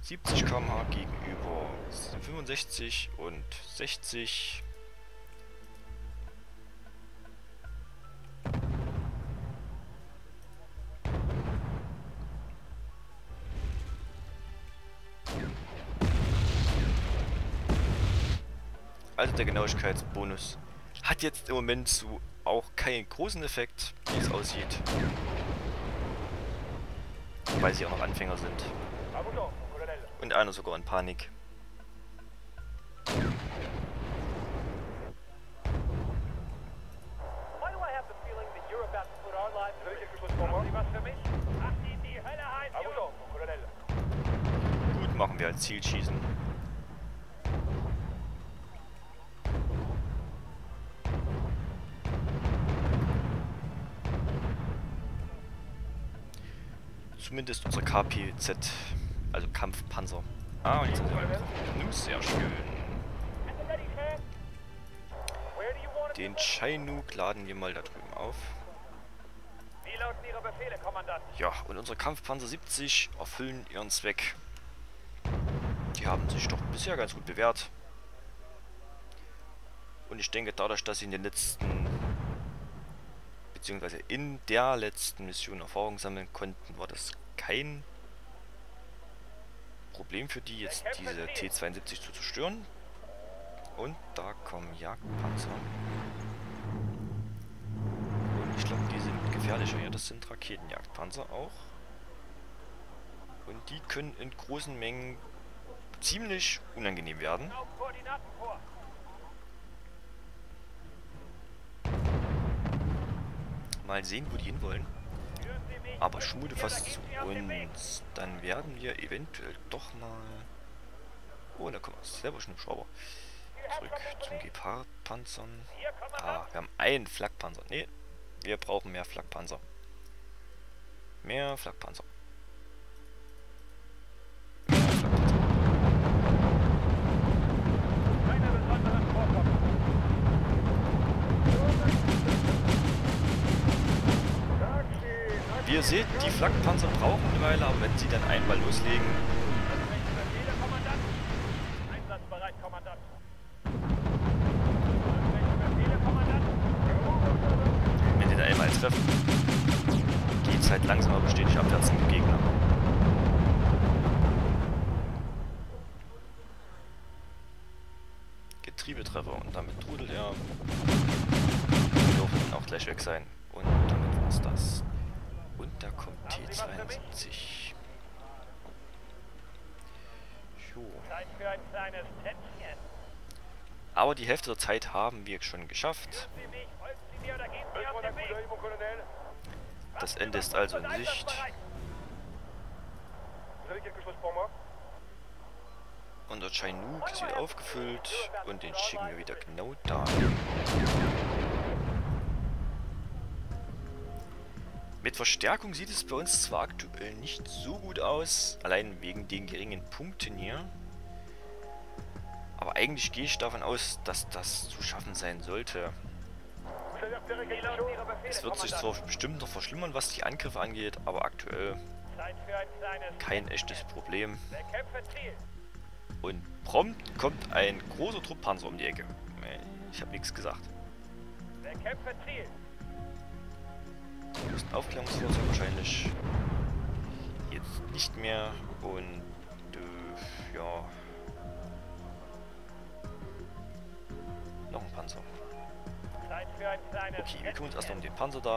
70 km/h gegenüber 65 und 60. Also der Genauigkeitsbonus hat jetzt im Moment so auch keinen großen Effekt, wie es aussieht. Weil sie auch noch Anfänger sind. Und einer sogar in Panik. Gut, machen wir als Zielschießen. Zumindest unser KPZ, also Kampfpanzer. Ah, und jetzt sind wir angekommen. Sehr schön. Den Chinook laden wir mal da drüben auf. Ja, und unsere Kampfpanzer 70 erfüllen ihren Zweck. Die haben sich doch bisher ganz gut bewährt. Und ich denke, dadurch, dass sie in den letzten, beziehungsweise in der letzten Mission Erfahrung sammeln konnten, war das kein Problem für die, jetzt diese T-72 zu zerstören. Und da kommen Jagdpanzer. Und ich glaube, die sind gefährlicher. Ja, das sind Raketenjagdpanzer auch. Und die können in großen Mengen ziemlich unangenehm werden. Mal sehen, wo die hinwollen. Aber ich schmute fast zu uns. Dann werden wir eventuell doch mal... Oh, da kommen wir selber schon im Schrauber. Zurück zum Gepard-Panzern. Ah, wir haben einen Flakpanzer. Ne, wir brauchen mehr Flakpanzer. Mehr Flakpanzer. Wie ihr seht, die Flakpanzer brauchen eine Weile, aber wenn sie dann einmal loslegen... Wenn die da einmal treffen, geht es halt langsam aber stetig abwärts zum Gegner. Getriebetreffer und damit trudelt er. Die dürfen auch gleich weg sein. Und damit war es das. Und da kommt T-72. Jo. Aber die Hälfte der Zeit haben wir schon geschafft. Das Ende ist also in Sicht. Und der Chinook ist wieder aufgefüllt. Und den schicken wir wieder genau da. Mit Verstärkung sieht es bei uns zwar aktuell nicht so gut aus, allein wegen den geringen Punkten hier. Aber eigentlich gehe ich davon aus, dass das zu schaffen sein sollte. Es wird sich zwar bestimmt noch verschlimmern, was die Angriffe angeht, aber aktuell kein echtes Problem. Und prompt kommt ein großer Trupppanzer um die Ecke. Ich habe nichts gesagt. Das ist ein Aufklärungsfahrzeug wahrscheinlich jetzt nicht mehr und ja, noch ein Panzer. Okay, wir kümmern uns erstmal um den Panzer da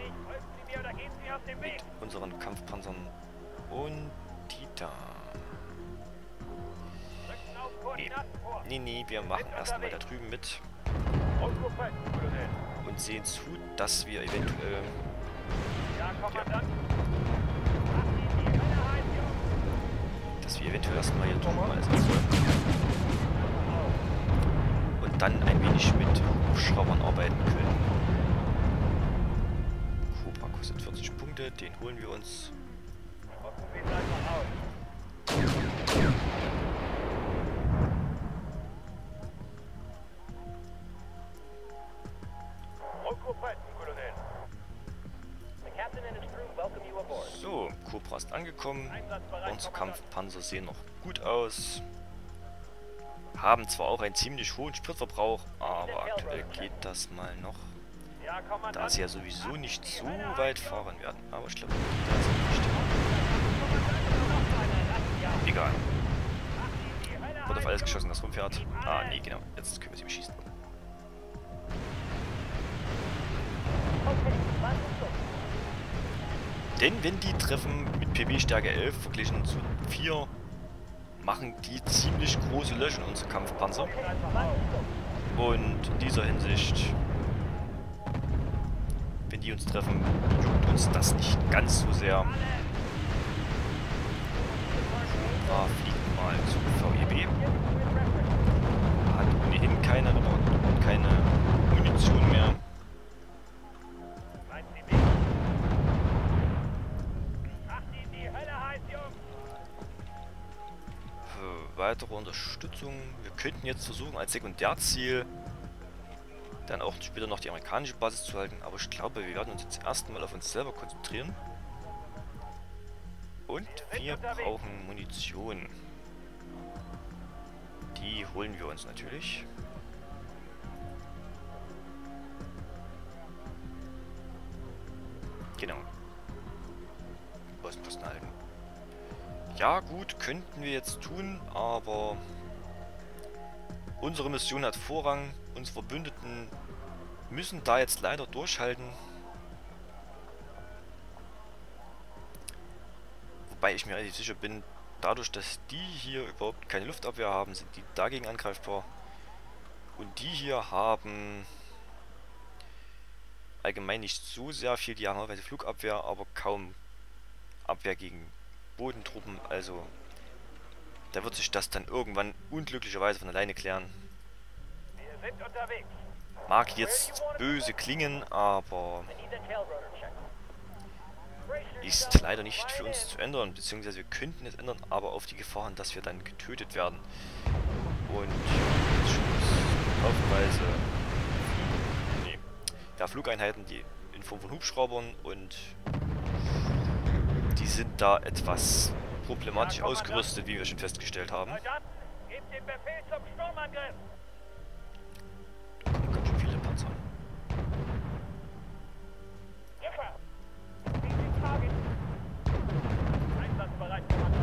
mit unseren Kampfpanzern und die da. Nee, wir machen erstmal da drüben mit und sehen zu, dass wir eventuell erstmal hier drüben alles ausräumen und dann ein wenig mit Hubschraubern arbeiten können. Cobra kostet 40 Punkte, den holen wir uns. So, Cobra ist angekommen. Unsere Kampfpanzer sehen noch gut aus. Haben zwar auch einen ziemlich hohen Spritverbrauch, aber aktuell geht das mal noch. Da sie ja sowieso nicht so weit fahren werden. Aber ich glaube, da sind nicht. Egal. Wird auf alles geschossen, das rumfährt. Ah, nee, genau. Jetzt können wir sie beschießen. Denn wenn die treffen mit PB Stärke 11 verglichen zu 4, machen die ziemlich große Löcher in unsere Kampfpanzer. Und in dieser Hinsicht, wenn die uns treffen, juckt uns das nicht ganz so sehr. Cobra fliegt mal zu VEB. Hat ohnehin keine Munition mehr. Für weitere Unterstützung. Wir könnten jetzt versuchen, als Sekundärziel dann auch später noch die amerikanische Basis zu halten. Aber ich glaube, wir werden uns jetzt erstmal auf uns selber konzentrieren. Und wir brauchen Munition. Die holen wir uns natürlich. Genau. Außenposten halten. Ja gut, könnten wir jetzt tun, aber unsere Mission hat Vorrang. Unsere Verbündeten müssen da jetzt leider durchhalten. Wobei ich mir relativ sicher bin, dadurch, dass die hier überhaupt keine Luftabwehr haben, sind die dagegen angreifbar. Und die hier haben allgemein nicht so sehr viel. Die haben teilweise Flugabwehr, aber kaum Abwehr gegen Bodentruppen. Also da wird sich das dann irgendwann unglücklicherweise von alleine klären. Wir sind unterwegs. Mag jetzt böse klingen, aber ist leider nicht für uns zu ändern, beziehungsweise wir könnten es ändern, aber auf die Gefahr hin, dass wir dann getötet werden. Und haufenweise ja, Flugeinheiten, die in Form von Hubschraubern, und die sind da etwas problematisch ausgerüstet, wie wir schon festgestellt haben. Gebt den Befehl zum Sturmangriff. Da kommen ganz schön viele Panzer. Einsatzbereit, Kommando.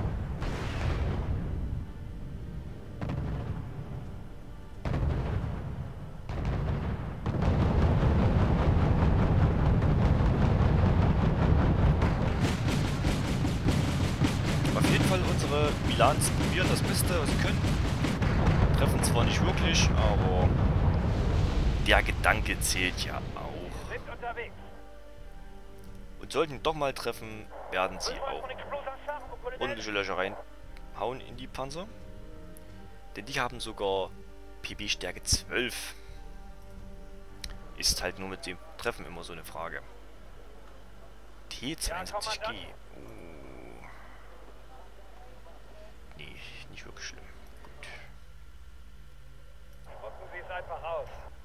Auf jeden Fall, unsere Milans probieren das Beste, was sie können. Treffen zwar nicht wirklich, aber der Gedanke zählt ja auch. Sind unterwegs. Und sollten ihn doch mal treffen, werden sie auch ordentliche Löcher reinhauen in die Panzer. Denn die haben sogar PB Stärke 12. Ist halt nur mit dem Treffen immer so eine Frage. T72G. Oh. Nee, nicht wirklich schlimm. Gut. Drücken Sie es einfach aus.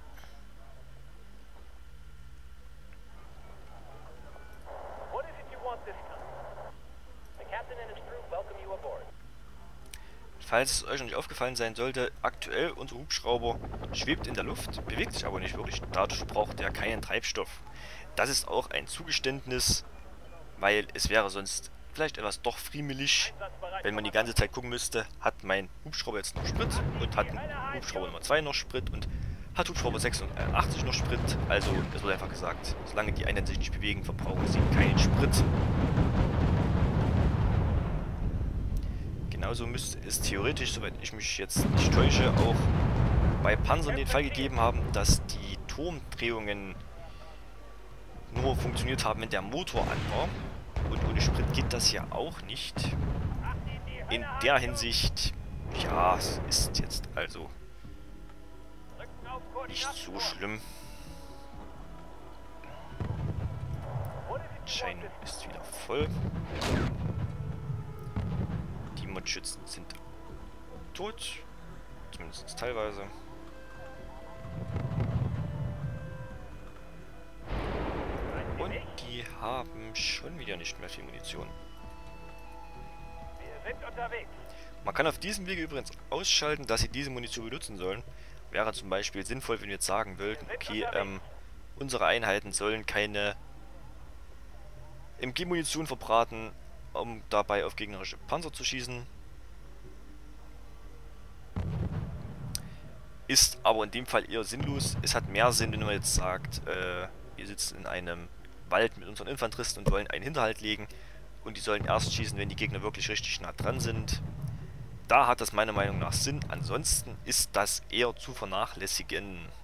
What is it you want this time? The captain and his crew welcome you aboard. Falls es euch noch nicht aufgefallen sein sollte, aktuell unser Hubschrauber schwebt in der Luft, bewegt sich aber nicht wirklich. Dadurch braucht er keinen Treibstoff. Das ist auch ein Zugeständnis, weil es wäre sonst vielleicht etwas doch friemelig, wenn man die ganze Zeit gucken müsste, hat mein Hubschrauber jetzt noch Sprit und hat Hubschrauber Nummer 2 noch Sprit und hat Hubschrauber 86 noch Sprit. Also es wird einfach gesagt, solange die Einheiten sich nicht bewegen, verbrauchen sie keinen Sprit. Genauso müsste es theoretisch, soweit ich mich jetzt nicht täusche, auch bei Panzern den Fall gegeben haben, dass die Turmdrehungen nur funktioniert haben, wenn der Motor an war. Und ohne Sprit geht das ja auch nicht. In der Hinsicht, ja, es ist jetzt also nicht so schlimm. Schein ist wieder voll. Die Modschützen sind tot. Zumindest teilweise. Und die haben haben schon wieder nicht mehr viel Munition. Wir sind unterwegs. Man kann auf diesem Wege übrigens ausschalten, dass sie diese Munition benutzen sollen. Wäre zum Beispiel sinnvoll, wenn wir jetzt sagen würden, okay, unsere Einheiten sollen keine MG-Munition verbraten, um dabei auf gegnerische Panzer zu schießen. Ist aber in dem Fall eher sinnlos. Es hat mehr Sinn, wenn man jetzt sagt, wir sitzen in einem Wald mit unseren Infanteristen und wollen einen Hinterhalt legen und die sollen erst schießen, wenn die Gegner wirklich richtig nah dran sind. Da hat das meiner Meinung nach Sinn. Ansonsten ist das eher zu vernachlässigen.